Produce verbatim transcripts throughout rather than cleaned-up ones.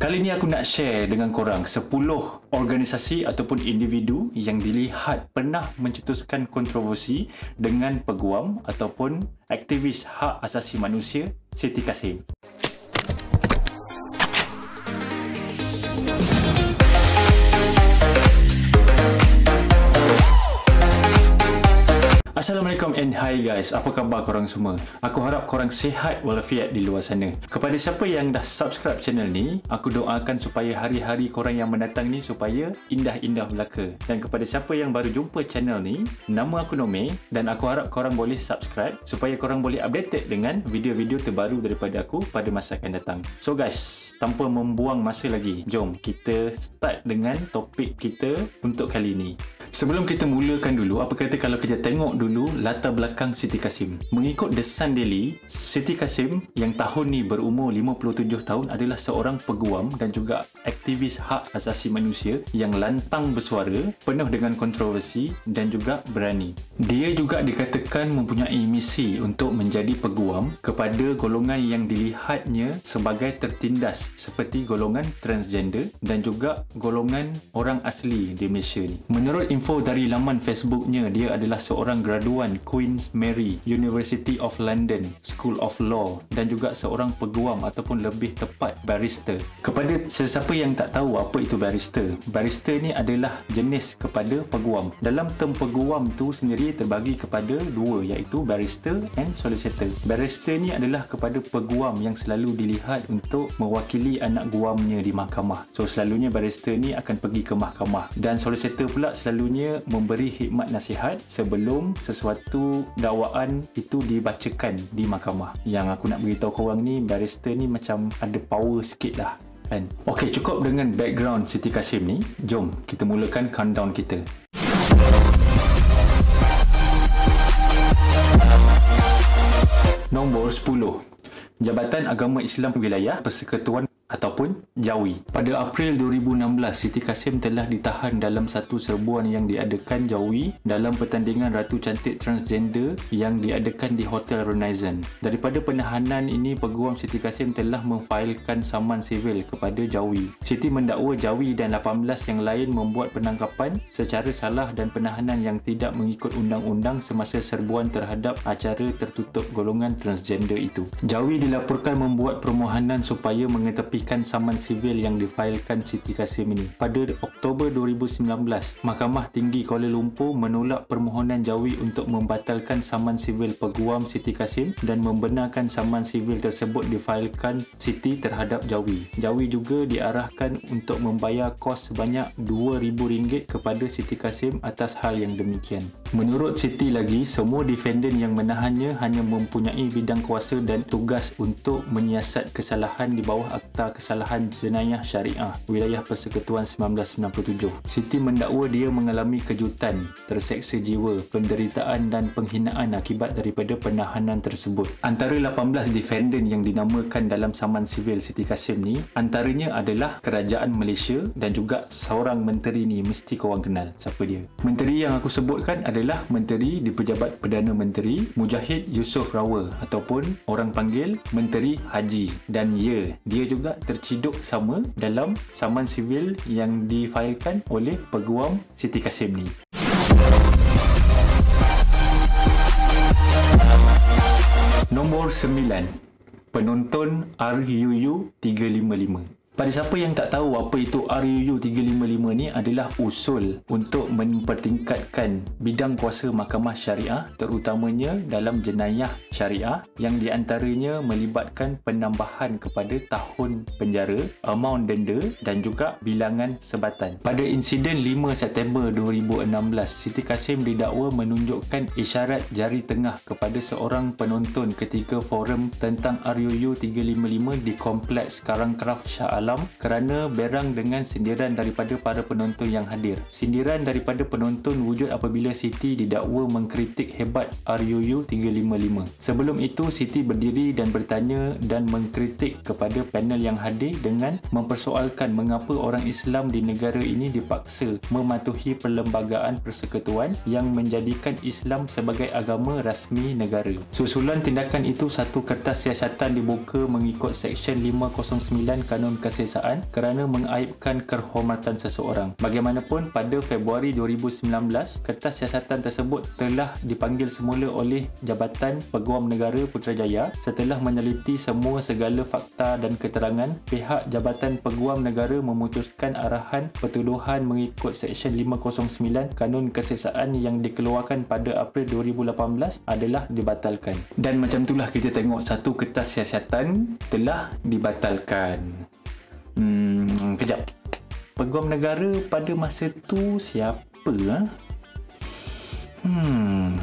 Kali ni aku nak share dengan korang sepuluh organisasi ataupun individu yang dilihat pernah mencetuskan kontroversi dengan peguam ataupun aktivis hak asasi manusia Siti Kasim. Assalamualaikum and hi guys, apa khabar korang semua? Aku harap korang sihat walafiat di luar sana. Kepada siapa yang dah subscribe channel ni, aku doakan supaya hari-hari korang yang mendatang ni supaya indah-indah belaka. Dan kepada siapa yang baru jumpa channel ni, nama aku Nome dan aku harap korang boleh subscribe supaya korang boleh updated dengan video-video terbaru daripada aku pada masa akan datang. So guys, tanpa membuang masa lagi, jom kita start dengan topik kita untuk kali ni. Sebelum kita mulakan dulu, apa kata kalau kita tengok dulu latar belakang Siti Kasim. Mengikut The Sun Daily, Siti Kasim yang tahun ni berumur lima puluh tujuh tahun adalah seorang peguam dan juga aktivis hak asasi manusia yang lantang bersuara, penuh dengan kontroversi dan juga berani. Dia juga dikatakan mempunyai misi untuk menjadi peguam kepada golongan yang dilihatnya sebagai tertindas seperti golongan transgender dan juga golongan orang asli di Malaysia ni. Menurut info dari laman Facebooknya, dia adalah seorang graduan Queen Mary University of London School of Law dan juga seorang peguam ataupun lebih tepat barrister. Kepada sesiapa yang tak tahu apa itu barrister, barrister ni adalah jenis kepada peguam. Dalam term peguam tu sendiri terbagi kepada dua, iaitu barrister and solicitor. Barrister ni adalah kepada peguam yang selalu dilihat untuk mewakili anak guamnya di mahkamah. So selalunya barrister ni akan pergi ke mahkamah, dan solicitor pula selalunya memberi khidmat nasihat sebelum sesuatu dakwaan itu dibacakan di mahkamah. Yang aku nak beritahu korang ni, barrister ni macam ada power sikit lah kan. Okey, cukup dengan background Siti Kasim ni. Jom kita mulakan countdown kita. Nombor sepuluh, Jabatan Agama Islam Wilayah Persekutuan ataupun JAWI. Pada April dua ribu enam belas, Siti Kasim telah ditahan dalam satu serbuan yang diadakan JAWI dalam pertandingan Ratu Cantik Transgender yang diadakan di Hotel Renaissance. Daripada penahanan ini, peguam Siti Kasim telah memfailkan saman sivil kepada JAWI. Siti mendakwa JAWI dan lapan belas yang lain membuat penangkapan secara salah dan penahanan yang tidak mengikut undang-undang semasa serbuan terhadap acara tertutup golongan transgender itu. JAWI dilaporkan membuat permohonan supaya mengetepi saman sivil yang difailkan Siti Kasim ini. Pada Oktober dua ribu sembilan belas, Mahkamah Tinggi Kuala Lumpur menolak permohonan JAWI untuk membatalkan saman sivil peguam Siti Kasim dan membenarkan saman sivil tersebut difailkan Siti terhadap JAWI. JAWI juga diarahkan untuk membayar kos sebanyak dua ribu ringgit kepada Siti Kasim atas hal yang demikian. Menurut Siti lagi, semua defendant yang menahannya hanya mempunyai bidang kuasa dan tugas untuk menyiasat kesalahan di bawah Akta Kesalahan Jenayah Syariah Wilayah Persekutuan seribu sembilan ratus sembilan puluh tujuh. Siti mendakwa dia mengalami kejutan, terseksa jiwa, penderitaan dan penghinaan akibat daripada penahanan tersebut. Antara lapan belas defendant yang dinamakan dalam saman sivil Siti Kasim ni, antaranya adalah Kerajaan Malaysia dan juga seorang menteri ni mesti korang kenal. Siapa dia? Menteri yang aku sebutkan adalah Menteri di Pejabat Perdana Menteri Mujahid Yusof Rawal ataupun orang panggil Menteri Haji, dan ya, dia juga terciduk sama dalam saman sivil yang difailkan oleh peguam Siti Kasim ni. Nombor sembilan, Penonton R U U tiga lima lima. Pada siapa yang tak tahu apa itu R U U tiga lima lima ni, adalah usul untuk mempertingkatkan bidang kuasa mahkamah syariah terutamanya dalam jenayah syariah yang diantaranya melibatkan penambahan kepada tahun penjara, amount denda dan juga bilangan sebatan. Pada insiden lima September dua ribu enam belas, Siti Kasim didakwa menunjukkan isyarat jari tengah kepada seorang penonton ketika forum tentang R U U tiga lima lima di Kompleks Karangkraf Shah Alam kerana berang dengan sindiran daripada para penonton yang hadir. Sindiran daripada penonton wujud apabila Siti didakwa mengkritik hebat R U U tiga lima lima. Sebelum itu, Siti berdiri dan bertanya dan mengkritik kepada panel yang hadir dengan mempersoalkan mengapa orang Islam di negara ini dipaksa mematuhi perlembagaan persekutuan yang menjadikan Islam sebagai agama rasmi negara. Susulan tindakan itu, satu kertas siasatan dibuka mengikut Seksyen lima kosong sembilan Kanun Kes kesesaan kerana mengaibkan kehormatan seseorang. Bagaimanapun, pada Februari dua ribu sembilan belas, kertas siasatan tersebut telah dipanggil semula oleh Jabatan Peguam Negara Putrajaya. Setelah meneliti semua segala fakta dan keterangan, pihak Jabatan Peguam Negara memutuskan arahan pertuduhan mengikut Seksyen lima kosong sembilan Kanun Kesesaan yang dikeluarkan pada April dua ribu lapan belas adalah dibatalkan. Dan macam itulah kita tengok satu kertas siasatan telah dibatalkan. Hmm, kejap. Peguam negara pada masa tu siapa? Ha? Hmm.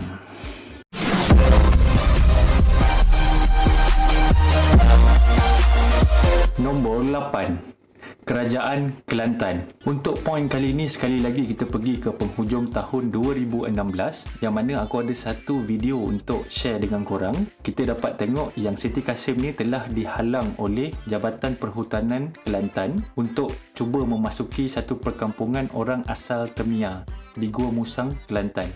Nombor lapan. Kerajaan Kelantan. Untuk poin kali ini, sekali lagi kita pergi ke penghujung tahun dua ribu enam belas, yang mana aku ada satu video untuk share dengan korang. Kita dapat tengok yang Siti Kasim ni telah dihalang oleh Jabatan Perhutanan Kelantan untuk cuba memasuki satu perkampungan orang asal Temia di Gua Musang, Kelantan.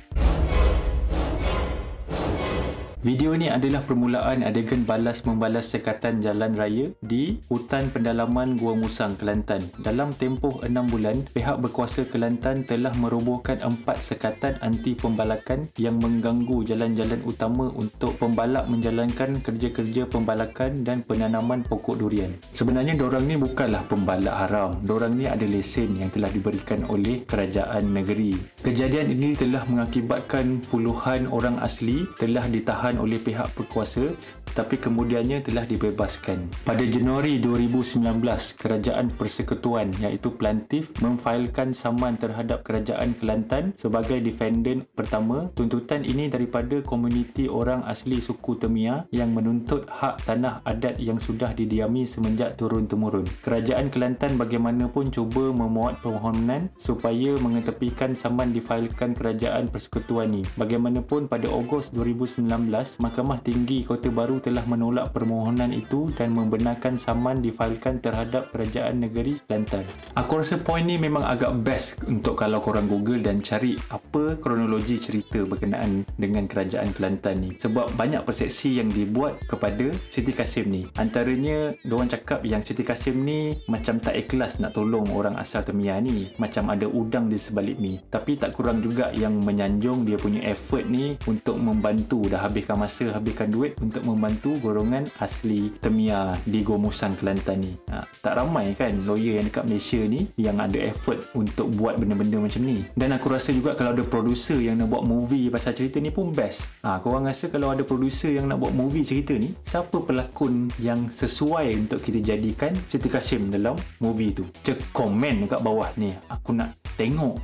Video ni adalah permulaan adegan balas membalas sekatan jalan raya di hutan pendalaman Gua Musang, Kelantan. Dalam tempoh enam bulan, pihak berkuasa Kelantan telah merobohkan empat sekatan anti pembalakan yang mengganggu jalan-jalan utama untuk pembalak menjalankan kerja-kerja pembalakan dan penanaman pokok durian. Sebenarnya dorang ni bukanlah pembalak haram. Dorang ni ada lesen yang telah diberikan oleh kerajaan negeri. Kejadian ini telah mengakibatkan puluhan orang asli telah ditahan oleh pihak berkuasa, tetapi kemudiannya telah dibebaskan. Pada Januari dua ribu sembilan belas, Kerajaan Persekutuan iaitu Plantif memfailkan saman terhadap Kerajaan Kelantan sebagai defendant pertama. Tuntutan ini daripada komuniti orang asli suku Temia yang menuntut hak tanah adat yang sudah didiami semenjak turun-temurun. Kerajaan Kelantan bagaimanapun cuba memuat permohonan supaya mengetepikan saman difailkan Kerajaan Persekutuan ini. Bagaimanapun, pada Ogos dua ribu sembilan belas, Mahkamah Tinggi Kota Baru telah menolak permohonan itu dan membenarkan saman difailkan terhadap Kerajaan Negeri Kelantan. Aku rasa poin ni memang agak best untuk kalau korang Google dan cari apa kronologi cerita berkenaan dengan Kerajaan Kelantan ni. Sebab banyak persepsi yang dibuat kepada Siti Kasim ni. Antaranya, diorang cakap yang Siti Kasim ni macam tak ikhlas nak tolong orang asal Temia ni. Macam ada udang di sebalik ni. Tapi tak kurang juga yang menyanjung dia punya effort ni untuk membantu, dah habiskan masa, habiskan duit untuk membantu golongan asli Temia di Gua Musang, Kelantan ni. Ha, tak ramai kan lawyer yang dekat Malaysia ni yang ada effort untuk buat benda-benda macam ni. Dan aku rasa juga kalau ada producer yang nak buat movie pasal cerita ni pun best. Ha, korang rasa kalau ada producer yang nak buat movie cerita ni, siapa pelakon yang sesuai untuk kita jadikan Siti Kasim dalam movie tu? Cek komen dekat bawah ni. Aku nak tengok.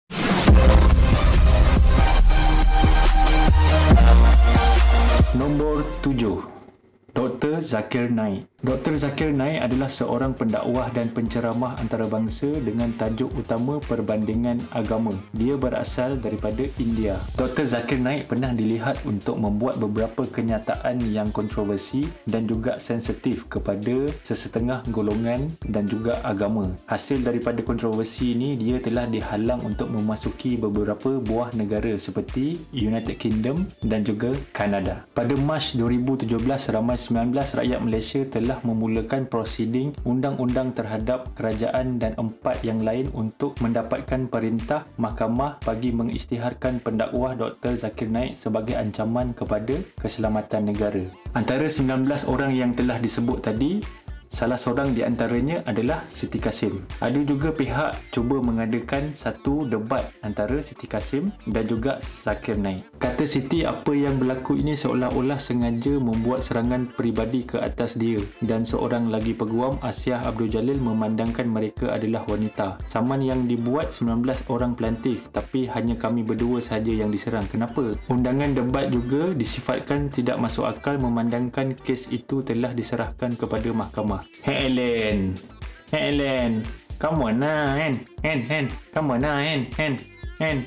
Nombor tujuh. Doktor Zakir Naik. Doktor Zakir Naik adalah seorang pendakwah dan penceramah antarabangsa dengan tajuk utama perbandingan agama. Dia berasal daripada India. Doktor Zakir Naik pernah dilihat untuk membuat beberapa kenyataan yang kontroversi dan juga sensitif kepada sesetengah golongan dan juga agama. Hasil daripada kontroversi ini, dia telah dihalang untuk memasuki beberapa buah negara seperti United Kingdom dan juga Kanada. Pada Mac dua ribu tujuh belas, ramai sembilan belas rakyat Malaysia telah memulakan prosiding undang-undang terhadap kerajaan dan empat yang lain untuk mendapatkan perintah mahkamah bagi mengisytiharkan pendakwah Doktor Zakir Naik sebagai ancaman kepada keselamatan negara. Antara sembilan belas orang yang telah disebut tadi, salah seorang di antaranya adalah Siti Kasim. Ada juga pihak cuba mengadakan satu debat antara Siti Kasim dan juga Zakir Naik. Kata Siti, apa yang berlaku ini seolah-olah sengaja membuat serangan peribadi ke atas dia, dan seorang lagi peguam, Asiah Abdul Jalil, memandangkan mereka adalah wanita. Saman yang dibuat sembilan belas orang plantif, tapi hanya kami berdua sahaja yang diserang. Kenapa? Undangan debat juga disifatkan tidak masuk akal memandangkan kes itu telah diserahkan kepada mahkamah. Hey Ellen, hey Ellen, come on lah, Hen, Hen, Hen, come on lah, Hen, Hen, Hen.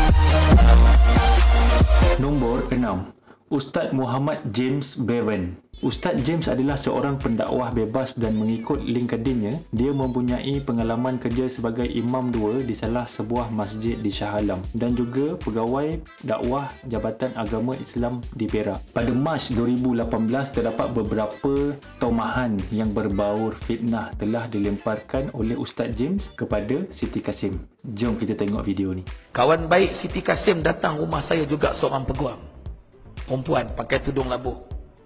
Nombor enam. Ustaz Muhammad James Bevan. Ustaz James adalah seorang pendakwah bebas dan mengikut LinkedIn-nya, dia mempunyai pengalaman kerja sebagai imam dua di salah sebuah masjid di Shah Alam dan juga pegawai dakwah Jabatan Agama Islam di Perak. Pada Mac dua ribu lapan belas, terdapat beberapa tomahan yang berbaur fitnah telah dilemparkan oleh Ustaz James kepada Siti Kasim. Jom kita tengok video ni. Kawan baik Siti Kasim datang rumah saya juga, seorang peguam perempuan pakai tudung labuh.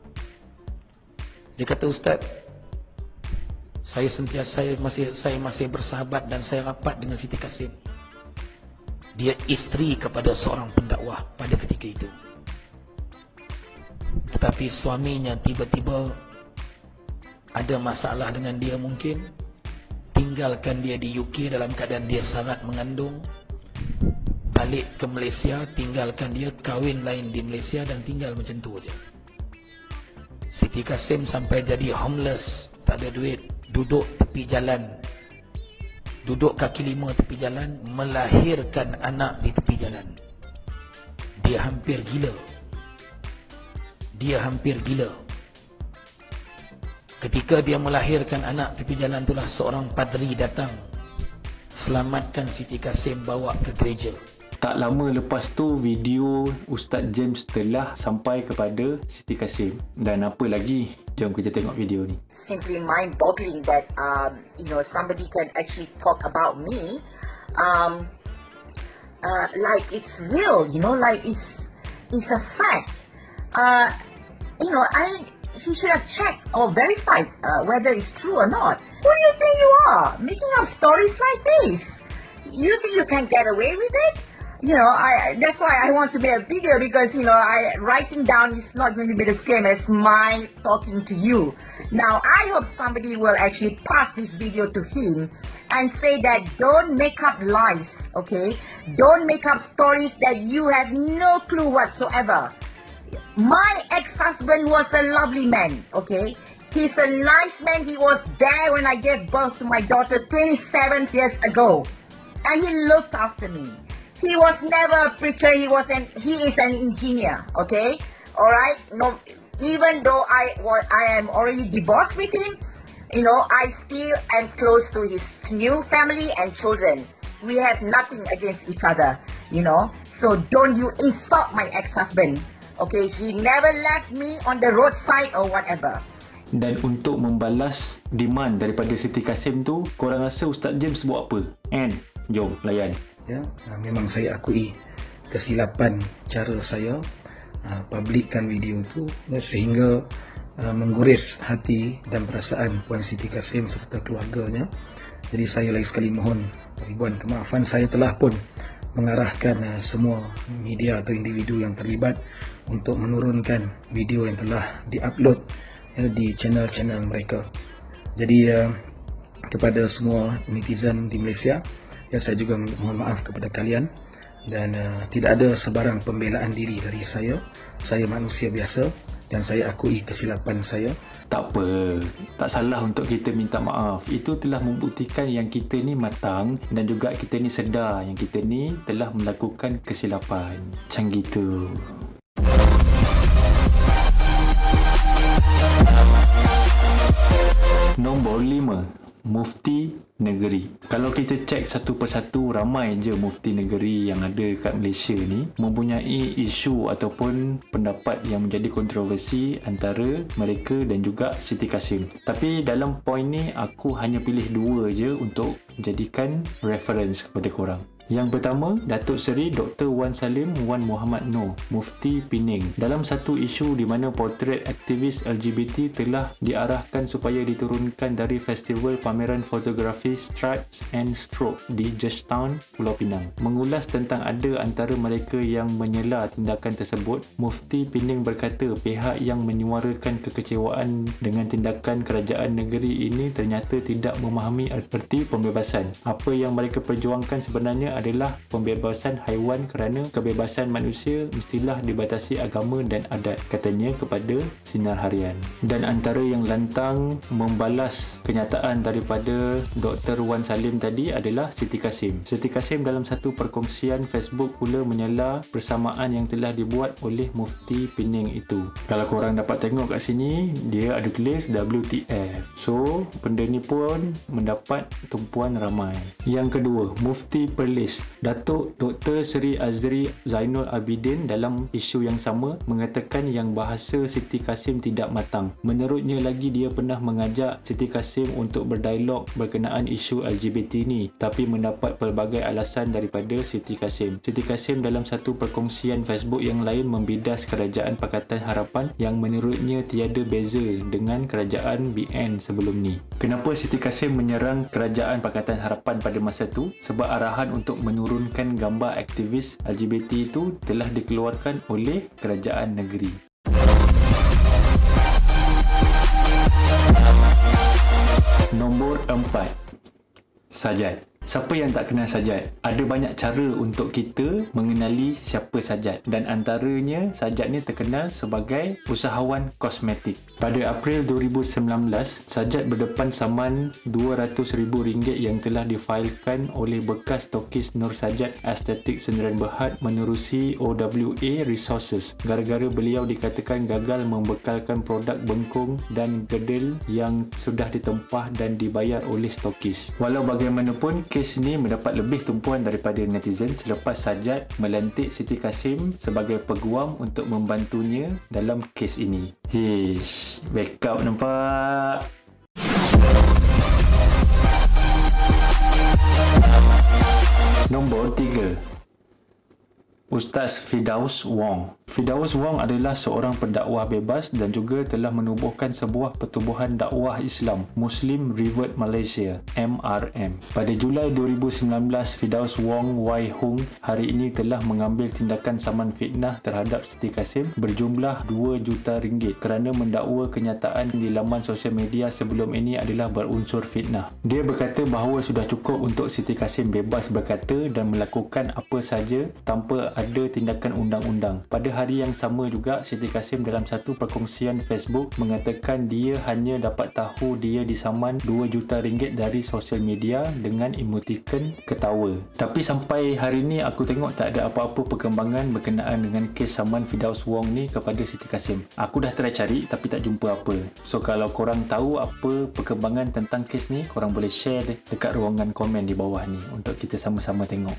Dia kata, Ustaz, saya sentiasa saya masih saya masih bersahabat dan saya rapat dengan Siti Kasim. Dia isteri kepada seorang pendakwah pada ketika itu. Tetapi suaminya tiba-tiba ada masalah dengan dia, mungkin tinggalkan dia di U K dalam keadaan dia sangat mengandung, balik ke Malaysia, tinggalkan dia, kahwin lain di Malaysia dan tinggal macam tu aja. Siti Kasim sampai jadi homeless, tak ada duit, duduk tepi jalan, duduk kaki lima tepi jalan, melahirkan anak di tepi jalan. Dia hampir gila. Dia hampir gila. Ketika dia melahirkan anak tepi jalan, itulah seorang padri datang, selamatkan Siti Kasim, bawa ke gereja. Tak lama lepas tu, video Ustaz James telah sampai kepada Siti Kasim. Dan apa lagi? Jom kita tengok video ni. Simply mind-boggling that um, you know, somebody can actually talk about me um, uh, like it's real, you know, like it's it's a fact. Uh, you know, I he should have checked or verified uh, whether it's true or not. Who do you think you are, making up stories like this? You think you can get away with it? You know, I that's why I want to make a video, because, you know, I writing down is not going to be the same as my talking to you. Now, I hope somebody will actually pass this video to him and say that don't make up lies, okay? Don't make up stories that you have no clue whatsoever. My ex-husband was a lovely man, okay? He's a nice man. He was there when I gave birth to my daughter twenty-seven years ago. And he looked after me. He was never a preacher. He was an he is an engineer. Okay, all right. No, even though I I am already divorced with him, you know, I still am close to his new family and children. We have nothing against each other, you know. So don't you insult my ex-husband. Okay, he never left me on the roadside or whatever. Dan untuk membalas demand daripada Siti Kasim tu, korang rasa Ustaz James buat apa? And jom layan. Ya, memang saya akui kesilapan cara saya uh, publikkan video itu, ya, sehingga uh, mengguris hati dan perasaan Puan Siti Kasim serta keluarganya. Jadi saya lagi sekali mohon ribuan kemaafan. Saya telah pun mengarahkan uh, semua media atau individu yang terlibat untuk menurunkan video yang telah diupload, ya, di channel-channel mereka. Jadi uh, kepada semua netizen di Malaysia, ya, saya juga mohon maaf kepada kalian, dan uh, tidak ada sebarang pembelaan diri dari saya. Saya manusia biasa dan saya akui kesilapan saya. Tak apa, tak salah untuk kita minta maaf. Itu telah membuktikan yang kita ni matang dan juga kita ni sedar yang kita ni telah melakukan kesilapan. Macam gitu. Nombor lima, Mufti Negeri. Kalau kita cek satu persatu, ramai je mufti negeri yang ada kat Malaysia ni mempunyai isu ataupun pendapat yang menjadi kontroversi antara mereka dan juga Siti Kasim. Tapi dalam poin ni aku hanya pilih dua je untuk jadikan reference kepada korang. Yang pertama, Datuk Seri Doktor Wan Salim Wan Muhammad Noor, Mufti Pening, dalam satu isu di mana portret aktivis L G B T telah diarahkan supaya diturunkan dari Festival Pameran Fotografi Stripes and Stroke di Georgetown, Pulau Pinang. Mengulas tentang ada antara mereka yang menyela tindakan tersebut, Mufti Pening berkata pihak yang menyuarakan kekecewaan dengan tindakan kerajaan negeri ini ternyata tidak memahami erti pembebasan kebebasan. Apa yang mereka perjuangkan sebenarnya adalah pembebasan haiwan kerana kebebasan manusia mestilah dibatasi agama dan adat, katanya kepada Sinar Harian. Dan antara yang lantang membalas kenyataan daripada Doktor Wan Salim tadi adalah Siti Kasim. Siti Kasim dalam satu perkongsian Facebook pula menyela persamaan yang telah dibuat oleh Mufti Pening itu. Kalau korang dapat tengok kat sini, dia ada tulis W T F. So, benda ni pun mendapat tumpuan ramai. Yang kedua, Mufti Perlis. Datuk Doktor Seri Azri Zainul Abidin dalam isu yang sama mengatakan yang bahasa Siti Kasim tidak matang. Menurutnya lagi, dia pernah mengajak Siti Kasim untuk berdialog berkenaan isu L G B T ni, tapi mendapat pelbagai alasan daripada Siti Kasim. Siti Kasim dalam satu perkongsian Facebook yang lain membidas Kerajaan Pakatan Harapan yang menurutnya tiada beza dengan kerajaan B N sebelum ni. Kenapa Siti Kasim menyerang Kerajaan Pakatan Harapan pada masa tu? Sebab arahan untuk menurunkan gambar aktivis L G B T itu telah dikeluarkan oleh kerajaan negeri. Nombor empat, Sajat. Siapa yang tak kenal Sajat? Ada banyak cara untuk kita mengenali siapa Sajat, dan antaranya Sajat ni terkenal sebagai usahawan kosmetik. Pada April dua ribu sembilan belas, Sajat berdepan saman dua ratus ribu ringgit yang telah difailkan oleh bekas tokis Nur Sajat Estetik Sendirian Berhad menerusi O W A Resources gara-gara beliau dikatakan gagal membekalkan produk bengkung dan gedel yang sudah ditempah dan dibayar oleh stokis. Walau bagaimanapun, kes ini mendapat lebih tumpuan daripada netizen selepas Sajat melantik Siti Kasim sebagai peguam untuk membantunya dalam kes ini. Hish, backup nampak. Nombor tiga, Ustaz Firdaus Wong. Firdaus Wong adalah seorang pendakwah bebas dan juga telah menubuhkan sebuah pertubuhan dakwah Islam, Muslim Revert Malaysia M R M. Pada Julai dua ribu sembilan belas, Firdaus Wong Wai Hung hari ini telah mengambil tindakan saman fitnah terhadap Siti Kasim berjumlah dua juta ringgit kerana mendakwa kenyataan di laman sosial media sebelum ini adalah berunsur fitnah. Dia berkata bahawa sudah cukup untuk Siti Kasim bebas berkata dan melakukan apa saja tanpa ada tindakan undang-undang. Pada hari yang sama juga, Siti Kasim dalam satu perkongsian Facebook mengatakan dia hanya dapat tahu dia disaman dua juta ringgit dari sosial media dengan emoticon ketawa. Tapi sampai hari ni aku tengok tak ada apa-apa perkembangan berkenaan dengan kes saman Firdaus Wong ni kepada Siti Kasim. Aku dah try cari tapi tak jumpa apa. So kalau korang tahu apa perkembangan tentang kes ni, korang boleh share dekat ruangan komen di bawah ni untuk kita sama-sama tengok.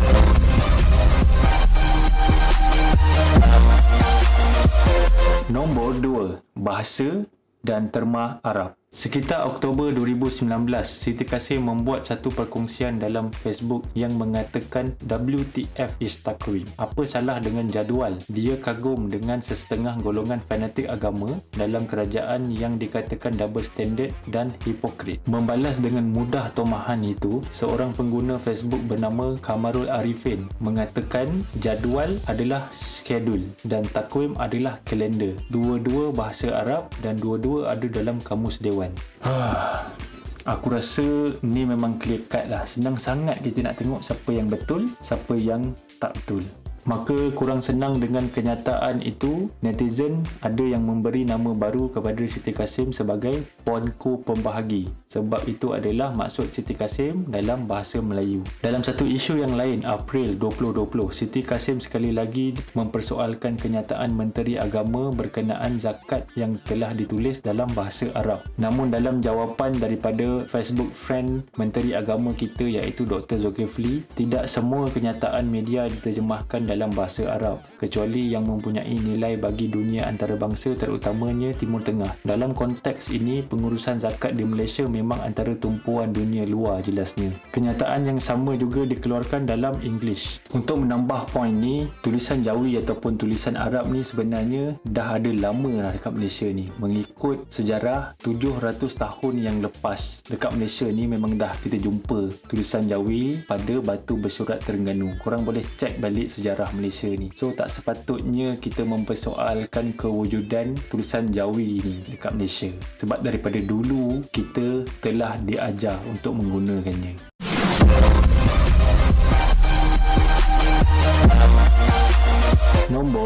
Nombor dua, Bahasa dan Terma Arab. Sekitar Oktober dua ribu sembilan belas, Siti Kasim membuat satu perkongsian dalam Facebook yang mengatakan W T F is takwim. Apa salah dengan jadual? Dia kagum dengan sesetengah golongan fanatik agama dalam kerajaan yang dikatakan double standard dan hipokrit. Membalas dengan mudah tomahan itu, seorang pengguna Facebook bernama Kamarul Arifin mengatakan jadual adalah schedule dan takwim adalah kalender. Dua-dua bahasa Arab dan dua-dua ada dalam kamus Dewan. Ah, aku rasa ni memang clear cut lah. Senang sangat kita nak tengok siapa yang betul, siapa yang tak betul. Maka kurang senang dengan kenyataan itu, netizen ada yang memberi nama baru kepada Siti Kasim sebagai Puanku Pembahagi. Sebab itu adalah maksud Siti Kasim dalam bahasa Melayu. Dalam satu isu yang lain, April dua ribu dua puluh, Siti Kasim sekali lagi mempersoalkan kenyataan Menteri Agama berkenaan zakat yang telah ditulis dalam bahasa Arab. Namun dalam jawapan daripada Facebook friend Menteri Agama kita iaitu Doktor Zulkifli, tidak semua kenyataan media diterjemahkan dalam bahasa Arab kecuali yang mempunyai nilai bagi dunia antarabangsa terutamanya Timur Tengah. Dalam konteks ini, pengurusan zakat di Malaysia memang antara tumpuan dunia luar jelasnya. Kenyataan yang sama juga dikeluarkan dalam English. Untuk menambah poin ni, tulisan Jawi ataupun tulisan Arab ni sebenarnya dah ada lama lah dekat Malaysia ni. Mengikut sejarah tujuh ratus tahun yang lepas, dekat Malaysia ni memang dah kita jumpa tulisan Jawi pada batu bersurat Terengganu. Korang boleh cek balik sejarah Malaysia ni. So tak sepatutnya kita mempersoalkan kewujudan tulisan Jawi ni dekat Malaysia. Sebab daripada dulu kita telah diajar untuk menggunakannya.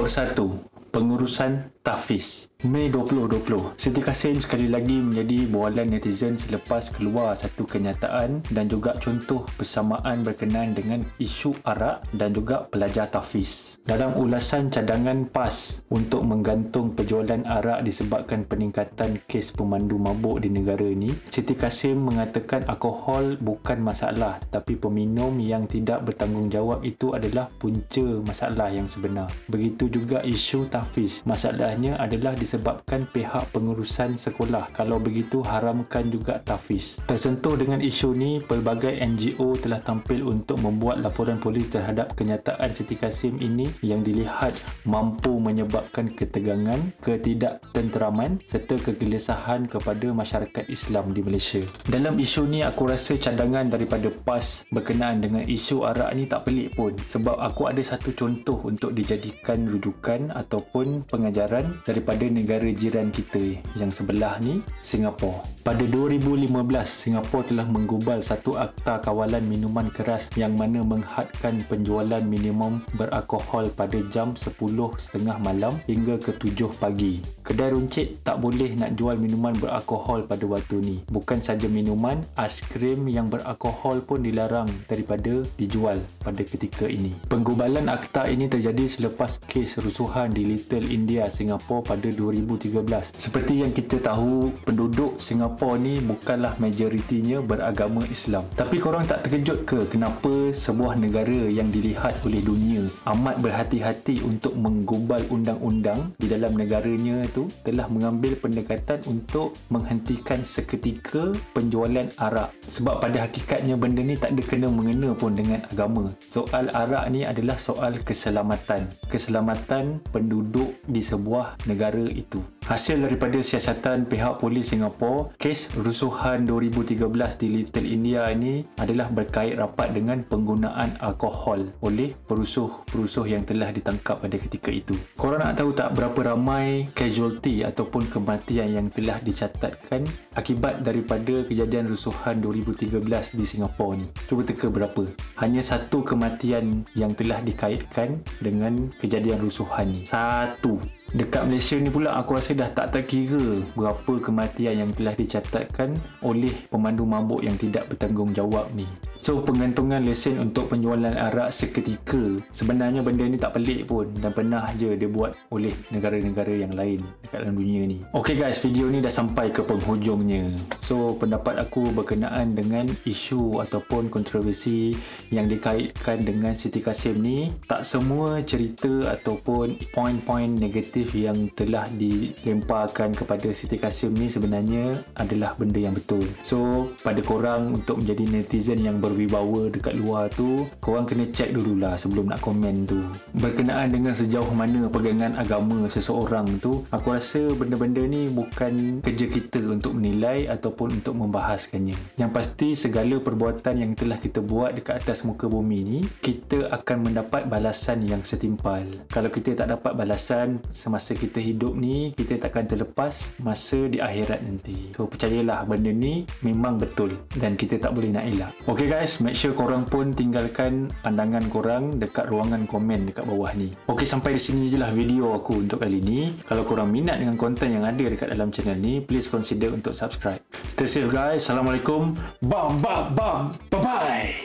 Nombor satu, pengurusan tahfiz. Mei dua ribu dua puluh, Siti Kasim sekali lagi menjadi bualan netizen selepas keluar satu kenyataan dan juga contoh persamaan berkenaan dengan isu arak dan juga pelajar tahfiz. Dalam ulasan cadangan PAS untuk menggantung penjualan arak disebabkan peningkatan kes pemandu mabuk di negara ini, Siti Kasim mengatakan alkohol bukan masalah, tapi peminum yang tidak bertanggungjawab itu adalah punca masalah yang sebenar. Begitu juga isu tahfiz. Masalahnya adalah disebabkan pihak pengurusan sekolah. Kalau begitu, haramkan juga tahfiz. Tersentuh dengan isu ni, pelbagai N G O telah tampil untuk membuat laporan polis terhadap kenyataan Siti Kasim ini yang dilihat mampu menyebabkan ketegangan, ketidaktenteraman serta kegelisahan kepada masyarakat Islam di Malaysia. Dalam isu ni, aku rasa cadangan daripada PAS berkenaan dengan isu arak ni tak pelik pun, sebab aku ada satu contoh untuk dijadikan rujukan ataupun pengajaran daripada negara jiran kita yang sebelah ni, Singapura. Pada dua ribu lima belas, Singapura telah menggubal satu akta kawalan minuman keras yang mana menghadkan penjualan minimum beralkohol pada jam sepuluh tiga puluh malam hingga ke tujuh pagi. Kedai runcit tak boleh nak jual minuman beralkohol pada waktu ni. Bukan saja minuman, aiskrim yang beralkohol pun dilarang daripada dijual pada ketika ini. Penggubalan akta ini terjadi selepas kes rusuhan di Little India, Singapura pada dua ribu tiga belas. Seperti yang kita tahu, penduduk Singapura ni bukanlah majoritinya beragama Islam. Tapi korang tak terkejut ke kenapa sebuah negara yang dilihat oleh dunia amat berhati-hati untuk menggubal undang-undang di dalam negaranya tu telah mengambil pendekatan untuk menghentikan seketika penjualan arak? Sebab pada hakikatnya benda ni tak ada kena-mengena pun dengan agama. Soal arak ni adalah soal keselamatan. Keselamatan penduduk di sebuah negara itu. Hasil daripada siasatan pihak polis Singapura, kes rusuhan dua ribu tiga belas di Little India ini adalah berkait rapat dengan penggunaan alkohol oleh perusuh-perusuh yang telah ditangkap pada ketika itu. Korang nak tahu tak berapa ramai casualty ataupun kematian yang telah dicatatkan akibat daripada kejadian rusuhan dua ribu tiga belas di Singapura ni? Cuba teka berapa? Hanya satu kematian yang telah dikaitkan dengan kejadian rusuhan ni. Satu. Dekat Malaysia ni pula aku rasa dah tak terkira berapa kematian yang telah dicatatkan oleh pemandu mabuk yang tidak bertanggungjawab ni. So pengantungan lesen untuk penjualan arak seketika, sebenarnya benda ni tak pelik pun dan pernah je dia buat oleh negara-negara yang lain dekat dalam dunia ni. Okay guys, video ni dah sampai ke penghujungnya. So pendapat aku berkenaan dengan isu ataupun kontroversi yang dikaitkan dengan Siti Kasim ni, tak semua cerita ataupun poin-poin negatif yang telah dilemparkan kepada Siti Kasim ni sebenarnya adalah benda yang betul. So pada korang untuk menjadi netizen yang berwibawa dekat luar tu, korang kena check dululah sebelum nak komen tu. Berkenaan dengan sejauh mana pegangan agama seseorang tu, aku rasa benda-benda ni bukan kerja kita untuk menilai ataupun untuk membahaskannya. Yang pasti segala perbuatan yang telah kita buat dekat atas muka bumi ni, kita akan mendapat balasan yang setimpal. Kalau kita tak dapat balasan semasa kita hidup ni, kita takkan terlepas masa di akhirat nanti. So percayalah benda ni memang betul dan kita tak boleh nak elak. Okay guys, make sure korang pun tinggalkan pandangan korang dekat ruangan komen dekat bawah ni. Okay, sampai di sini je lah video aku untuk kali ni. Kalau korang minat dengan konten yang ada dekat dalam channel ni, please consider untuk subscribe. Stay safe guys. Assalamualaikum. Bam bam bam. Bye bye.